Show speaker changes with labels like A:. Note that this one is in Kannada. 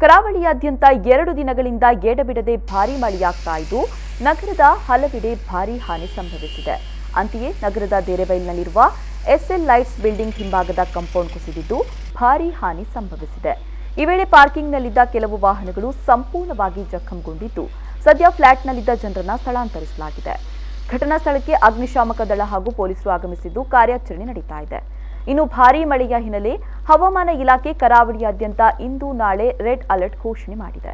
A: ಕರಾವಳಿಯಾದ್ಯಂತ 2 ದಿನಗಳಿಂದ ಎಡಬಿಡದೆ ಭಾರೀ ಮಳೆಯಾಗ್ತಾ ಇದ್ದು ನಗರದ ಹಲವೆಡೆ ಭಾರೀ ಹಾನಿ ಸಂಭವಿಸಿದೆ. ಅಂತೆಯೇ ನಗರದ ದೇರೆಬೈಲ್ನಲ್ಲಿರುವ ಎಸ್ಎಲ್ ಲೈಟ್ಸ್ ಬಿಲ್ಡಿಂಗ್ ಹಿಂಭಾಗದ ಕಾಂಪೌಂಡ್ ಕುಸಿದಿದ್ದು ಭಾರೀ ಹಾನಿ ಸಂಭವಿಸಿದೆ. ಈ ವೇಳೆ ಪಾರ್ಕಿಂಗ್ನಲ್ಲಿದ್ದ ಕೆಲವು ವಾಹನಗಳು ಸಂಪೂರ್ಣವಾಗಿ ಜಖಂಗೊಂಡಿದ್ದು ಸದ್ಯ ಫ್ಲಾಟ್ನಲ್ಲಿದ್ದ ಜನರನ್ನು ಸ್ಥಳಾಂತರಿಸಲಾಗಿದೆ. ಘಟನಾ ಸ್ಥಳಕ್ಕೆ ಅಗ್ನಿಶಾಮಕ ದಳ ಹಾಗೂ ಪೊಲೀಸರು ಆಗಮಿಸಿದ್ದು ಕಾರ್ಯಾಚರಣೆ ನಡೆಯುತ್ತಾ ಇದೆ. ಇನ್ನು ಭಾರೀ ಮಳೆಯ ಹಿನ್ನೆಲೆ ಹವಾಮಾನ ಇಲಾಖೆ ಕರಾವಳಿಯಾದ್ಯಂತ ಇಂದು ನಾಳೆ ರೆಡ್ ಅಲರ್ಟ್ ಘೋಷಣೆ ಮಾಡಿದೆ.